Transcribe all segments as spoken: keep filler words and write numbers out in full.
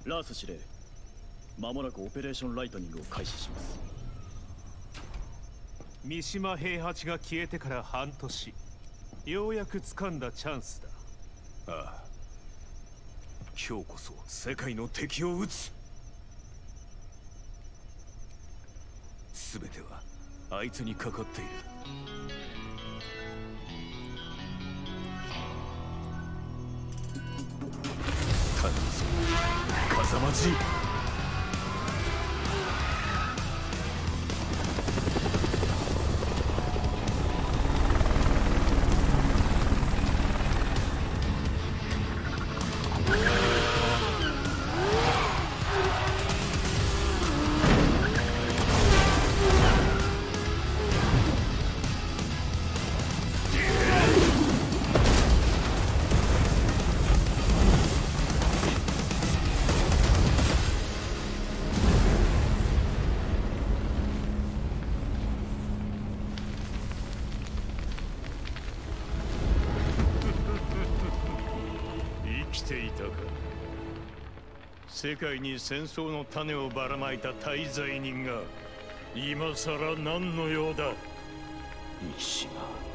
ラース司令、間もなくオペレーションライトニングを開始します。 三島平八が消えてから半年、ようやく掴んだチャンスだ。 ああ、今日こそ世界の敵を撃つ。全てはあいつにかかっている。頼むぞ風間陣。 世界に戦争の種をばらまいた大罪人が今さら何の用だ。 三島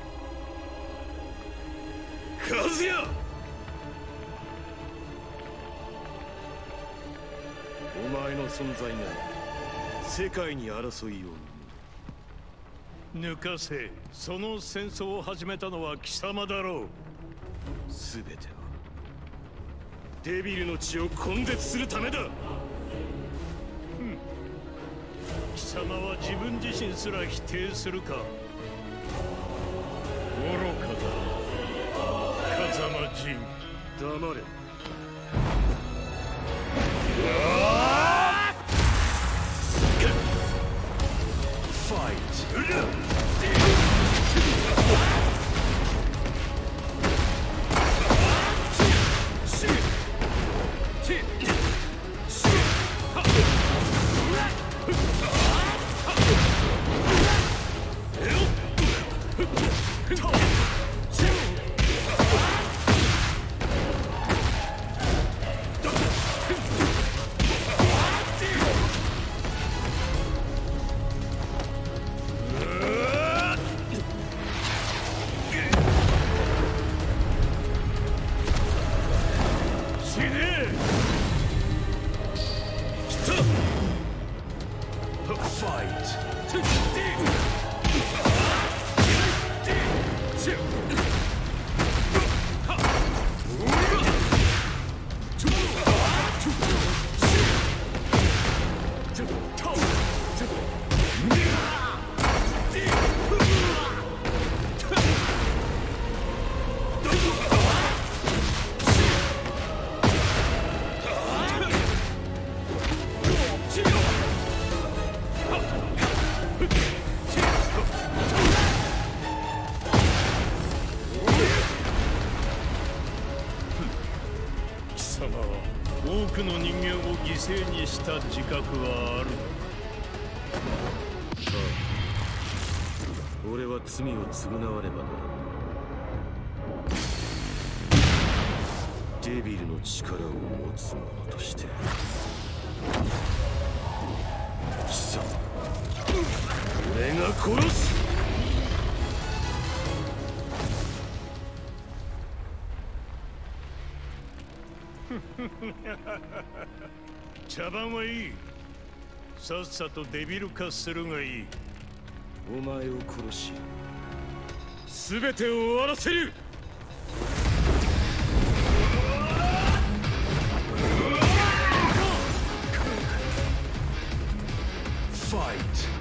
和也、お前の存在が世界に争いを生む。抜かせ。その戦争を始めたのは貴様だろう。全てはデビルの血を根絶するためだ。貴様は自分自身すら否定するか。愚かだ風間陣。黙れ。ファイト。多くの人間を犠牲にした自覚はある。ああ、俺は罪を償わねばならない。デビルの力を持つ者として貴様、俺が殺す。茶番はいい。さっさとデビル化するがいい。お前を殺し全てを終わらせる。ファイト。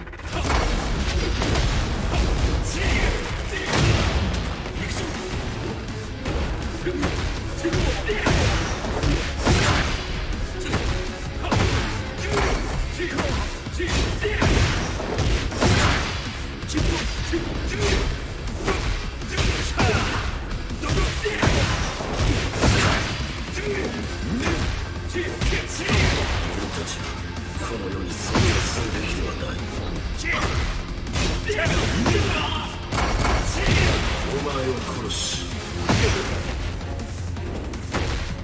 この世に存在するべきではない。お前を殺し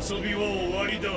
遊びは終わりだ。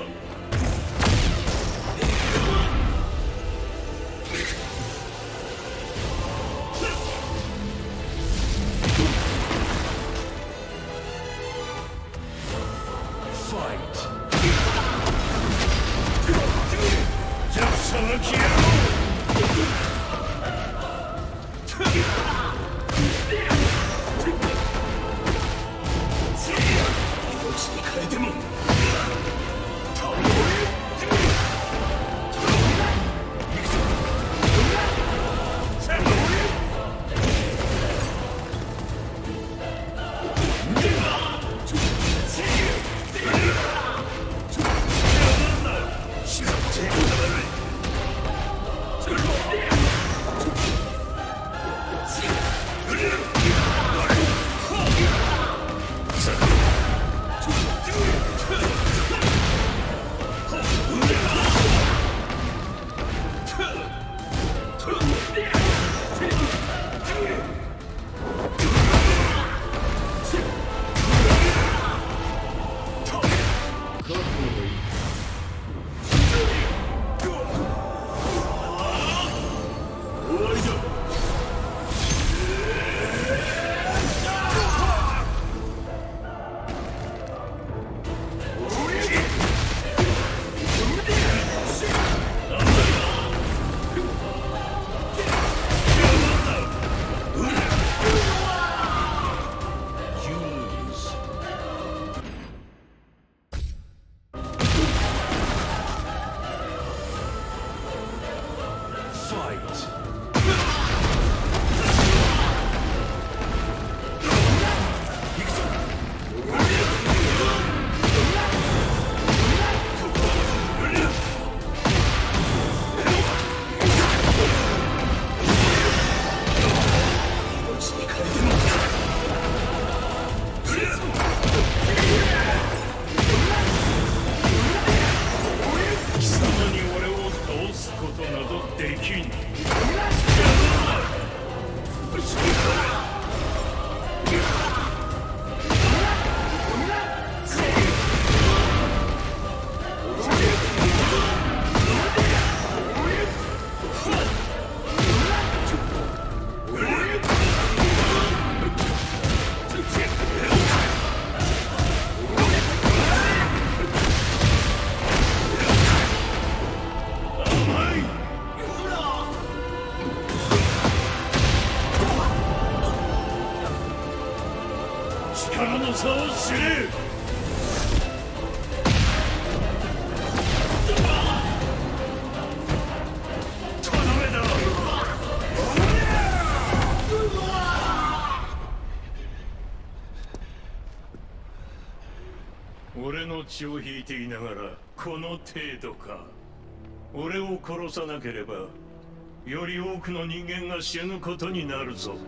俺の血を引いていながらこの程度か。俺を殺さなければより多くの人間が死ぬことになるぞ。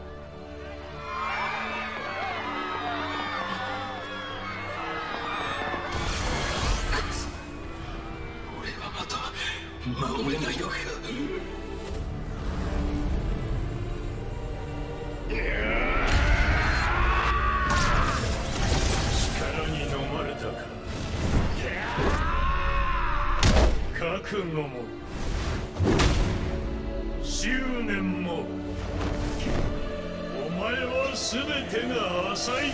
俺はまた守れないのか。 覚悟も執念もお前は全てが浅い。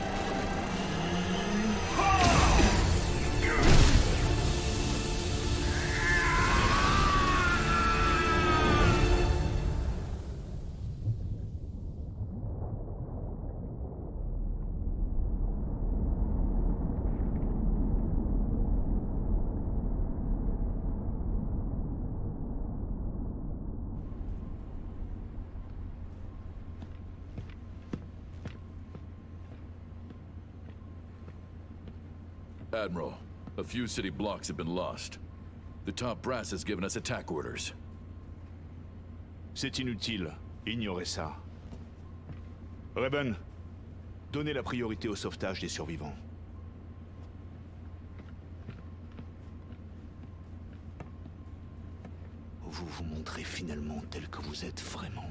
Admiral, a few city blocks have been lost. The top brass has given us attack orders. C'est inutile. Ignorez ça. Raven, donnez la priorité au sauvetage des survivants. Vous vous montrez finalement tel que vous êtes vraiment.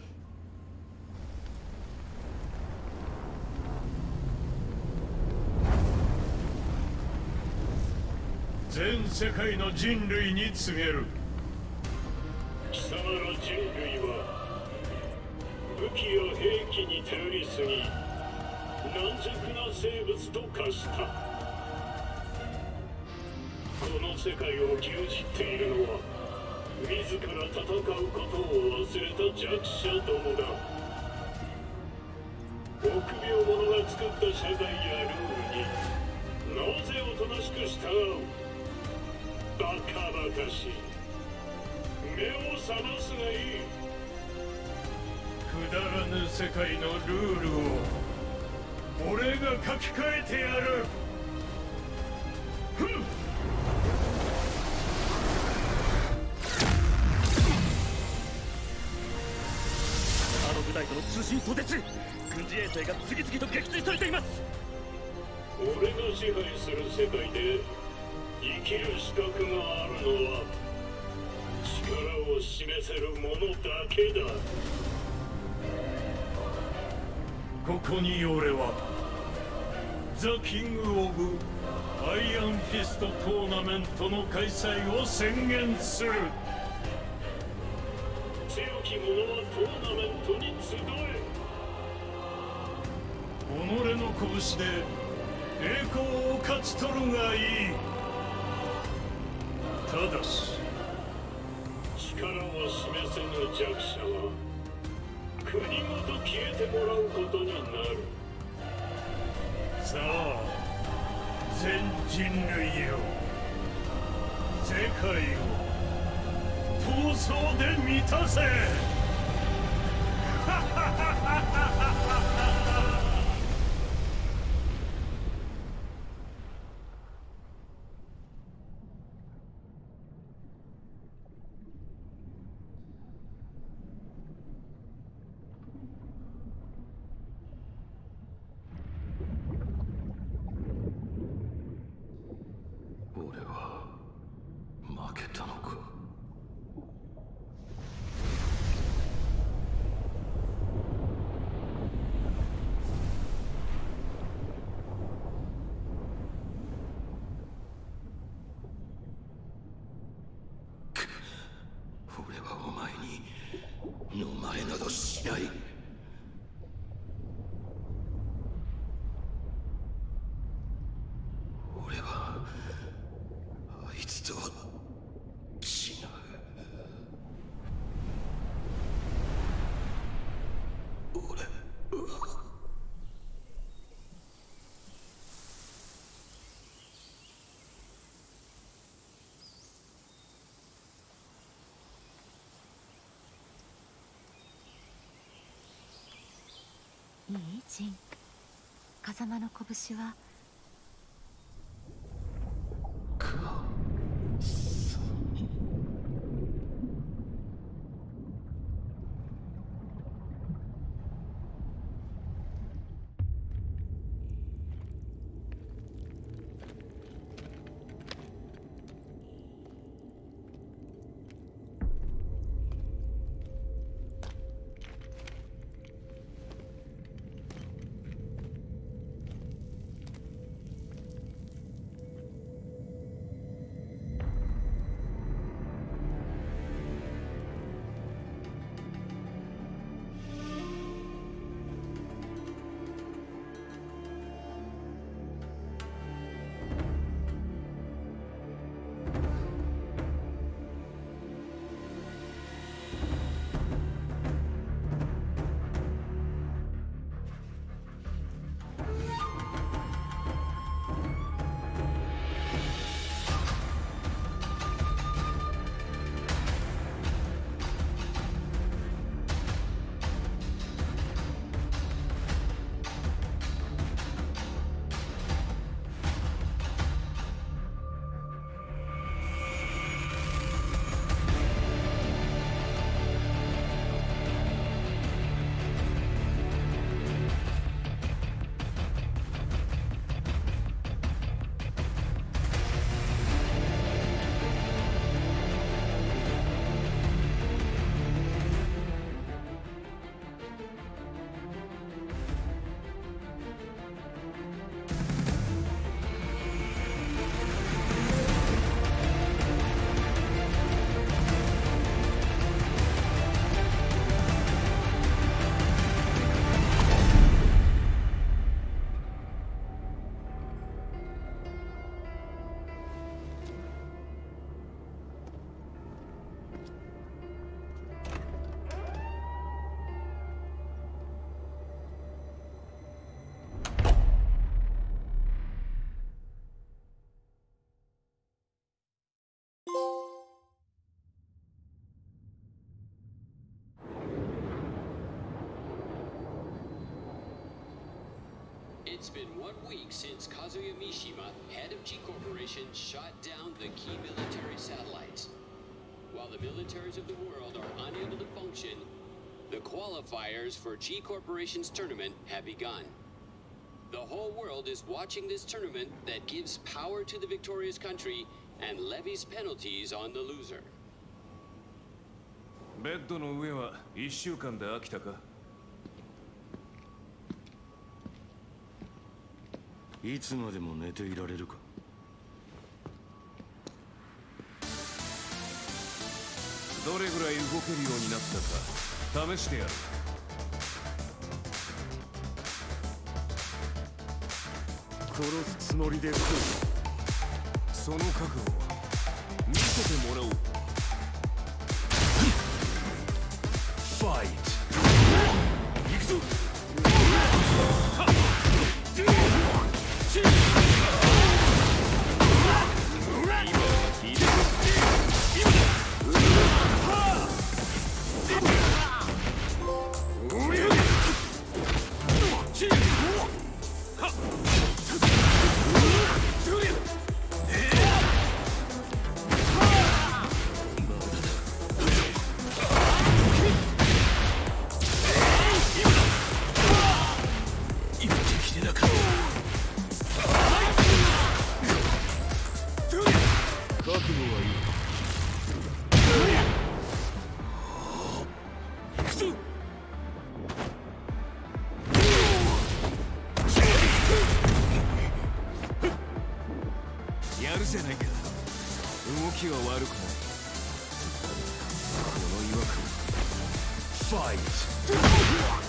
全世界の人類に告げる。 貴様ら人類は武器や兵器に頼りすぎ軟弱な生物と化した。この世界を牛耳っているのは自ら戦うことを忘れた弱者どもだ。臆病者が作った社会やルールになぜおとなしく従う。バカバカしい。目を覚ますがいい。 くだらぬ世界のルールを俺が書き換えてやる。ふん。 あの部隊との通信途絶。軍事衛星が次々と撃墜されています。 俺が支配する世界で生きる資格があるのは力を示せる者だけだ。 ここに俺はザ・キング・オブ・アイアンフィストトーナメントの開催を宣言する。 強き者はトーナメントに集え。 己の拳で栄光を勝ち取るがいい。ただし力を示せぬ弱者は国ごと消えてもらうことになる。 さあ全人類よ、世界を闘争で満たせ。 俺は負けたのか。俺はお前に飲まれなどしない。俺はあいつとは違う。俺はいいジン。風間の拳は It's been one week since Kazuya Mishima, head of G Corporation, shot down the key military satellites. While the militaries of the world are unable to function, the qualifiers for G Corporation's tournament have begun. The whole world is watching this tournament that gives power to the victorious country and levies penalties on the loser. ベッドの上はいっしゅうかんで飽きたか？ いつまでも寝ていられるか？ どれぐらい動けるようになったか試してやる。 殺すつもりで来る。 その覚悟を見せてもらおう。ファイト。行くぞ。 やるじゃないか。動きは悪くない。この違和感。ファイト。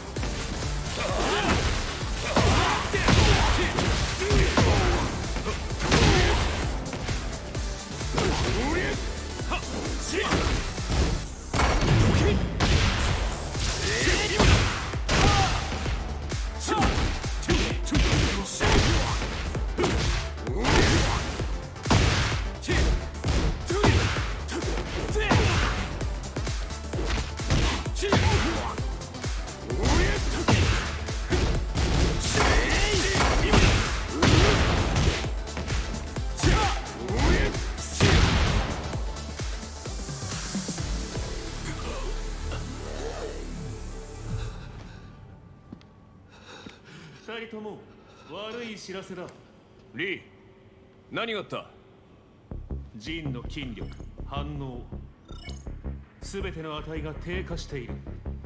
二人とも悪い知らせだ。 リー、何があった？ ジンの筋力、反応、すべての値が低下している。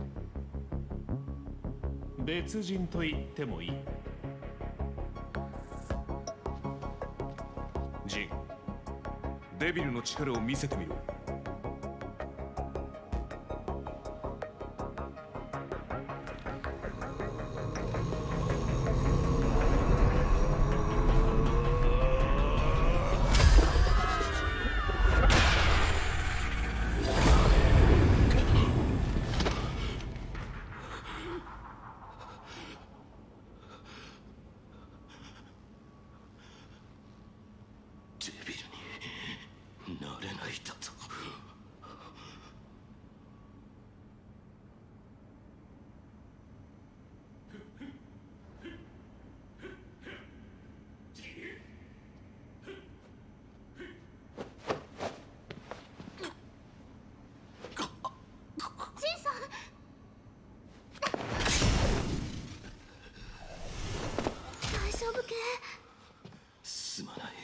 別人と言ってもいい。 ジン、デビルの力を見せてみろ。 すまない。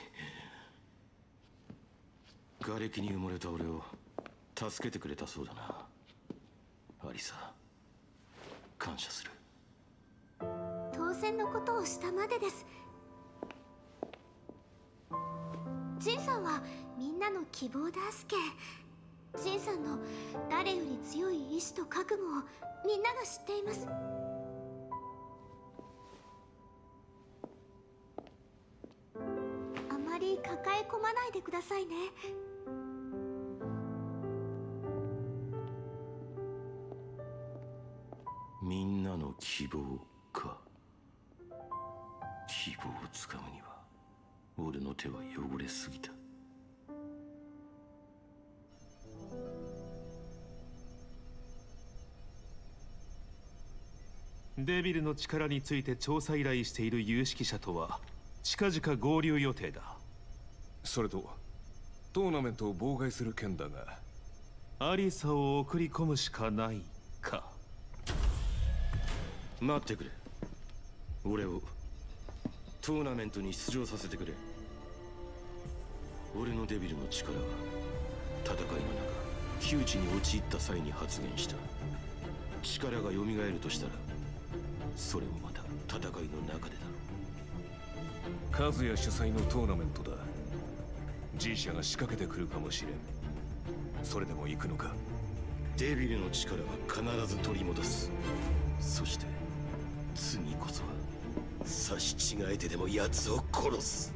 瓦礫に埋もれた俺を助けてくれたそうだな、アリサ。感謝する。 当然のことをしたまでです。ジンさんはみんなの希望であすけ。ジンさんの誰より強い意志と覚悟をみんなが知っています。あまり抱え込まないでくださいね。 みんなの希望か。希望をつかむには俺の手は汚れすぎた。 デビルの力について調査依頼している有識者とは近々合流予定だ。 それとトーナメントを妨害する件だが、 アリサを送り込むしかないか。 待ってくれ。俺をトーナメントに出場させてくれ。俺のデビルの力は戦いの中窮地に陥った際に発現した。力が蘇るとしたらそれもまた戦いの中でだろう。 カズヤ主催のトーナメントだ。G 社が仕掛けてくるかもしれん。それでも行くのか。 デビルの力は必ず取り戻す。そして次こそは差し違えてでも奴を殺す。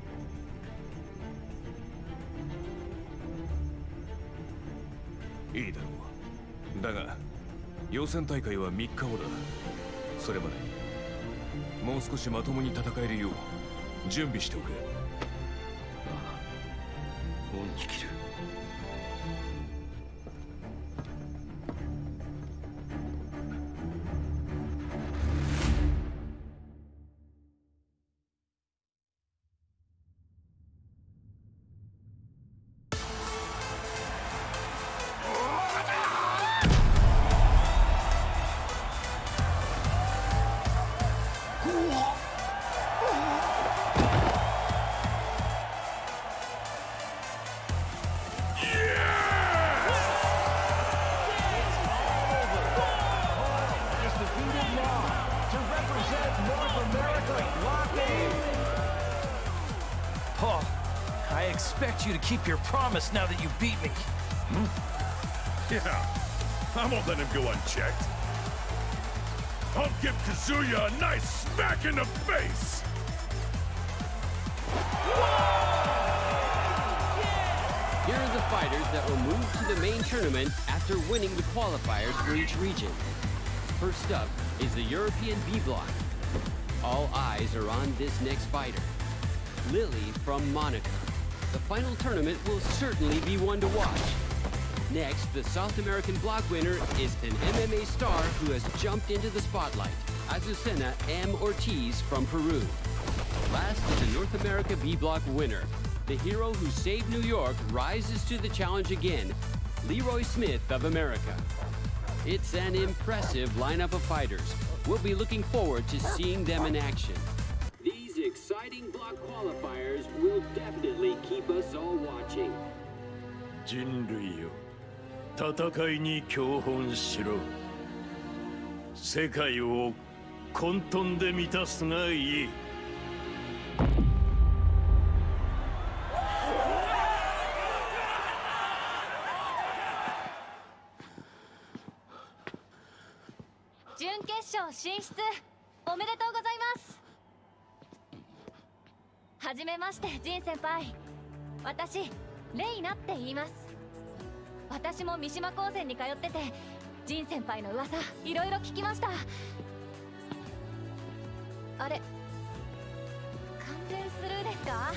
いいだろう。だが予選大会はみっかごだ。それまでもう少しまともに戦えるよう準備しておく。 ああ、恩に着る。 Paul, I expect you to keep your promise now that you beat me. Hmm? Yeah, I won't let him go unchecked. I'll give Kazuya a nice smack in the face! Here are the fighters that will move to the main tournament after winning the qualifiers for each region. First up is the European B block. All eyes are on this next fighter, Lily from Monaco. The final tournament will certainly be one to watch. Next, the South American block winner is an M M A star who has jumped into the spotlight, Azucena M. Ortiz from Peru. Last is the North America B block winner. The hero who saved New York rises to the challenge again, Leroy Smith of America. It's an impressive lineup of fighters. We'll be looking forward to seeing them in action. These exciting block qualifiers will definitely keep us all watching. 人類よ、戦いに教本しろ。世界を混沌で満たすがいい。 準決勝進出おめでとうございます。はじめまして、ジン先輩。私レイナって言います。私も三島高専に通ってて、ジン先輩の噂いろいろ聞きました。あれ、完全スルーですか？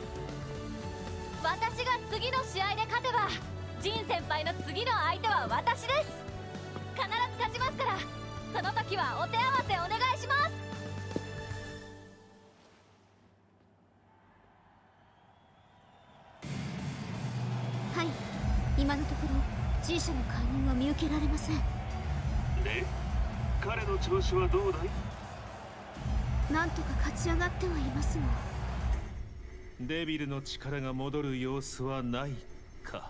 私が次の試合で勝てばジン先輩の次の相手は私です。必ず勝ちますから、その時はお手合わせお願いします。 はい、今のところ G 社の介入は見受けられません。 で、彼の調子はどうだい？ なんとか勝ち上がってはいますが、 デビルの力が戻る様子はないか。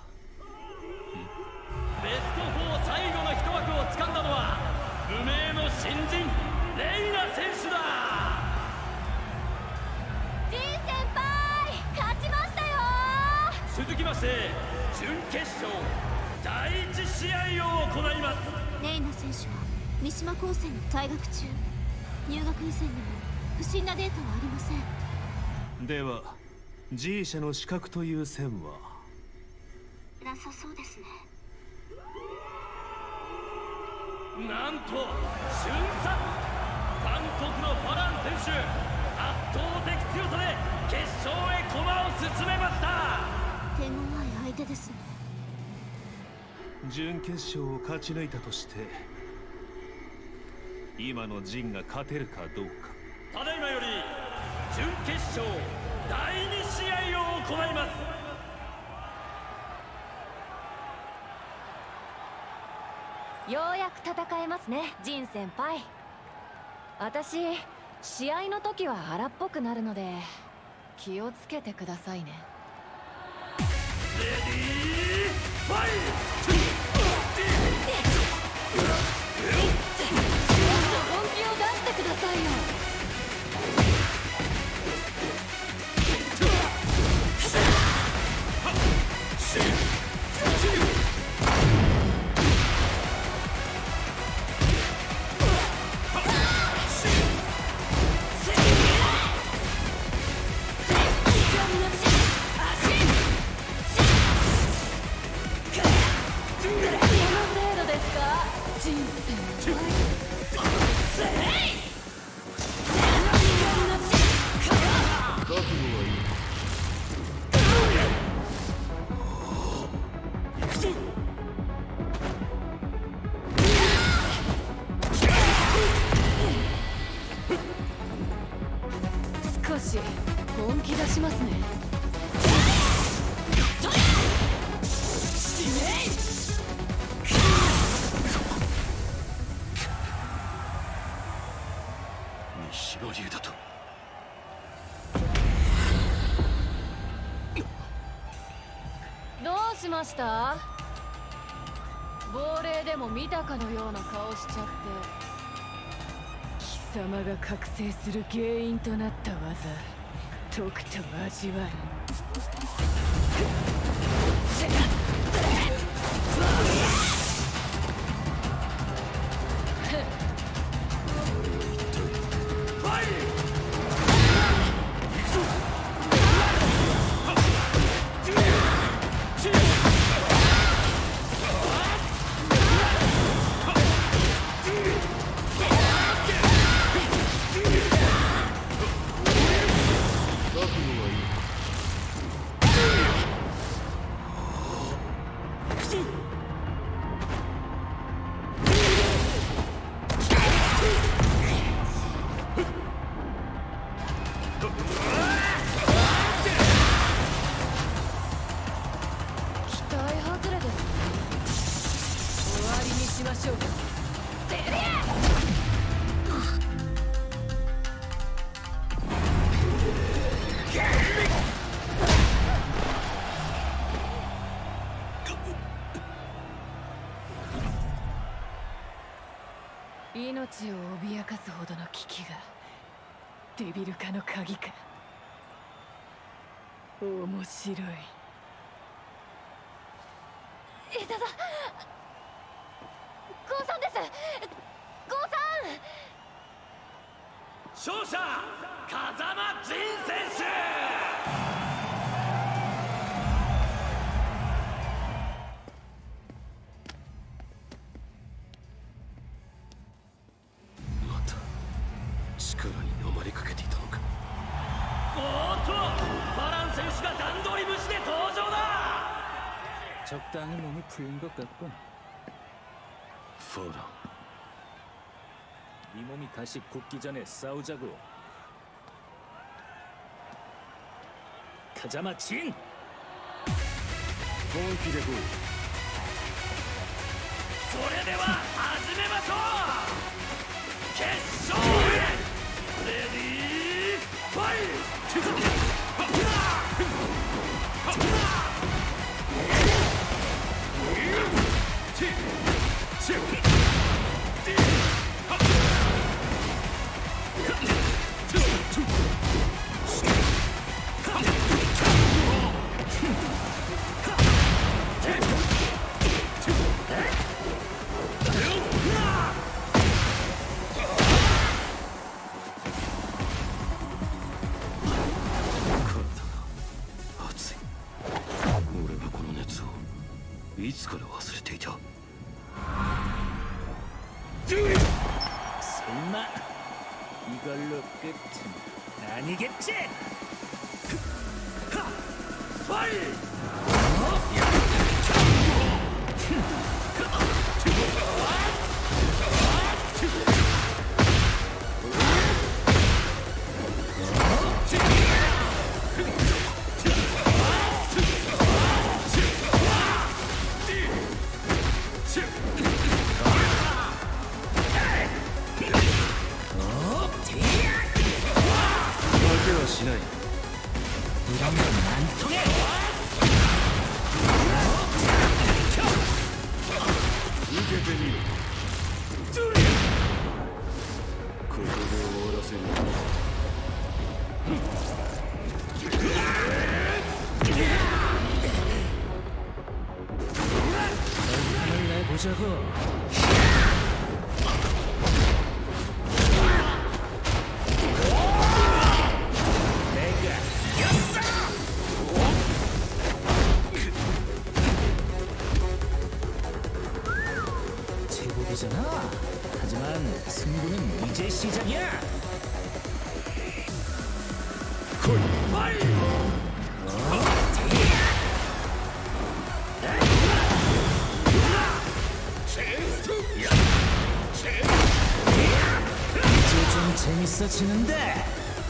ベストフォー最後の一枠を掴んだのは無名の新人レイナ選手だ。 ジン先輩、勝ちましたよ。 続きまして準決勝だいいち試合を行います。 レイナ選手は三島高専に在学中、入学以前にも不審なデータはありません。 では G 社の資格という線はなさそうですね。 なんと瞬殺、韓国のファラン選手、圧倒的強さで決勝へ駒を進めました。 手強い相手ですね。 準決勝を勝ち抜いたとして今のジンが勝てるかどうか。 ただいまより準決勝だいに試合を行います。 ようやく戦えますね、ジン先輩。私試合の時は荒っぽくなるので気をつけてくださいね。 レディーファイト。 本気を出してくださいよ。少し本気出しますね。 西野流だと。 どうしました？亡霊でも見たかのような顔しちゃって。貴様が覚醒する原因となった技、とくと味わう。命を脅かすほどの危機がデビル化の鍵か。面白い。江田だ。ゴーさんです。ゴーさん。勝者風間仁選手。 力に飲まれかけていたのか。 おーっとバラン選手が段取り無視で登場だ。 적당히 몸이 풀린 것 같군. 파란. 이 몸이 다시 굳기 전에 싸우자고. 가자마 진. 본気で来い。 それでは始めましょう。決勝へ。 レディーファイト。 いつから忘れていた。 설마 이걸로 끝은 아니겠지? 파이! 보자고. 내가 이겼어! 제법이잖아. 하지만 승부는 이제 시작이야. 콜파이! 이제 좀 재밌어지는데.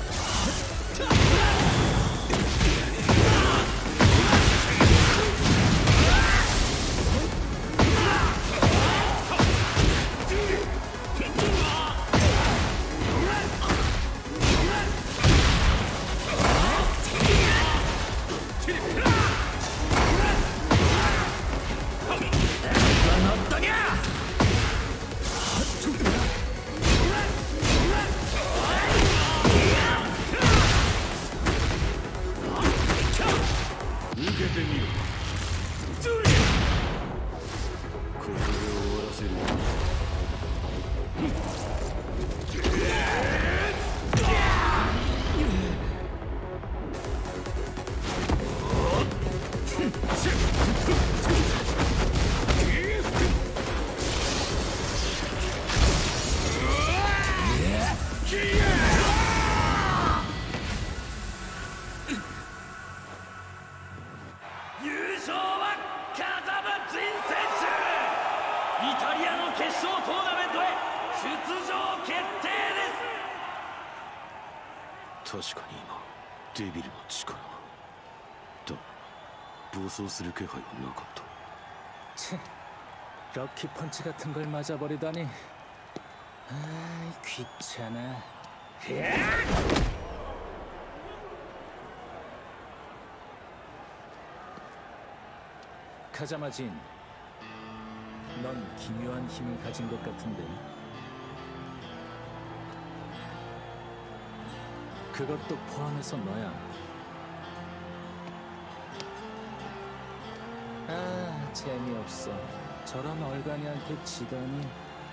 確かに今デビルの力がだ暴走する気配はなかった。 치, 럭키 펀치 같은 걸 맞아버리다니. 아이, 귀찮아. 카자마 진, 넌 기묘한 힘을 가진 것 같은데. 그것도 포함해서 너야. 아, 재미없어. 저런 얼간이한테 지다니.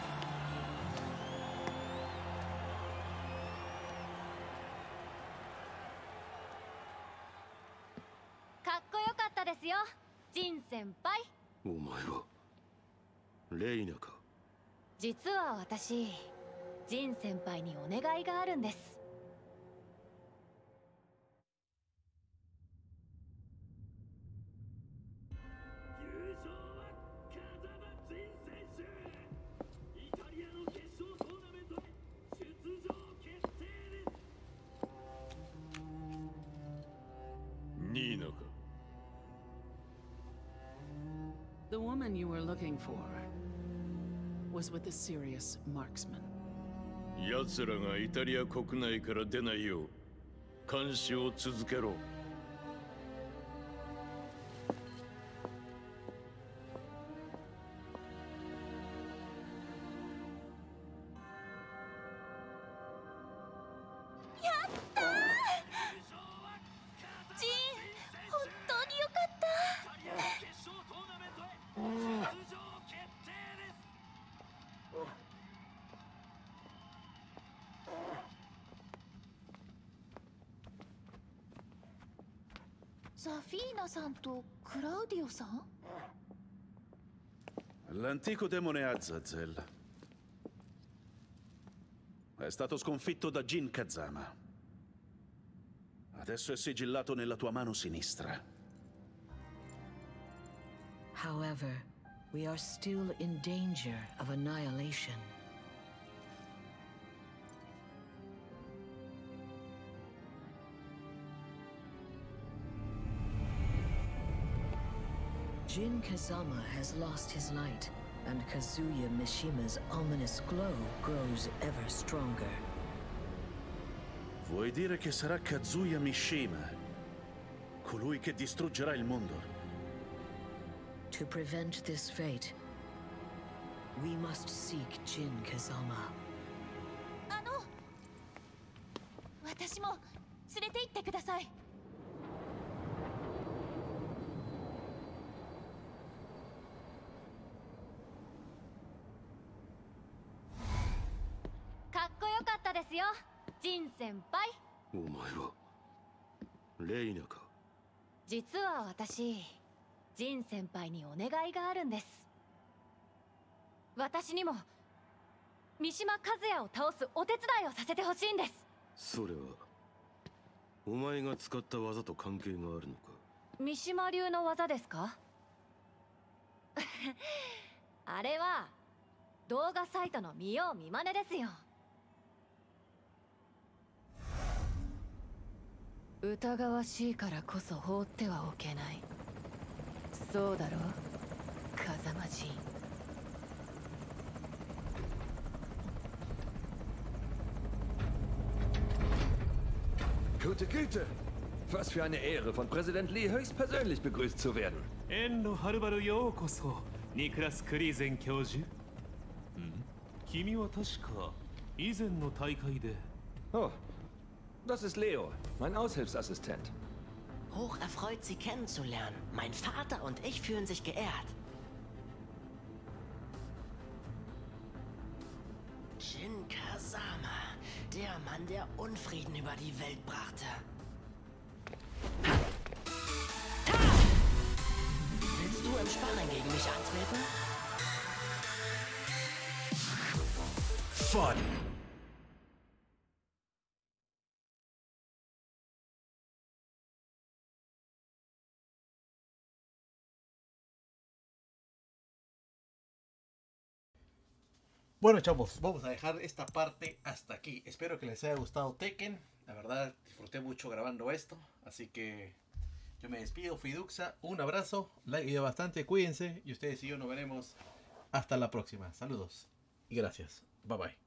깎고요갔다ですよ, 진先輩. お前はレイナか。 実は私、ジン先輩にお願いがあるんです。 The woman you were looking for was with a serious marksman. 奴らがイタリア国内から出ないよう監視を続けろ。 ザフィーナさんとクラウディオさん? L'antico demone Azazel è stato sconfitto da Jin Kazama. Adesso è sigillato nella tua mano sinistra. However, we are still in danger of annihilation. Jin Kazama has lost his light, and Kazuya Mishima's ominous glow grows ever stronger. Vuoi dire che sarà Kazuya Mishima, colui che distruggerà il mondo? To prevent this fate, we must seek Jin Kazama. あの、私も連れて行ってください。 「 ジン先輩。 お前はレイナか。 実は私、ジン先輩にお願いがあるんです。私にも三島和也を倒すお手伝いをさせてほしいんです。 それはお前が使った技と関係があるのか。 三島流の技ですか？あれは動画サイトの見よう見まねですよ。疑わしいからこそ放ってはおけない。そうだろう、風間陣。 Gute Güte! Was für eine Ehre, von Präsident Lee höchstpersönlich begrüßt zu werden. 遠路はるばるようこそ、ニクラス・クリーゼン教授。ん？君は確か以前の大会で。 Oh, das ist Leo, mein Aushilfsassistent. Hocherfreut, Sie kennenzulernen. Mein Vater und ich fühlen sich geehrt. Jin Kazama, der Mann, der Unfrieden über die Welt brachte. Willst du im Sparring gegen mich antreten? Fun! Bueno, chavos, vamos a dejar esta parte hasta aquí. Espero que les haya gustado Tekken. La verdad, disfruté mucho grabando esto. Así que yo me despido, fui Duxa. Un abrazo, like video bastante, cuídense. Y ustedes y yo nos veremos hasta la próxima. Saludos y gracias. Bye bye.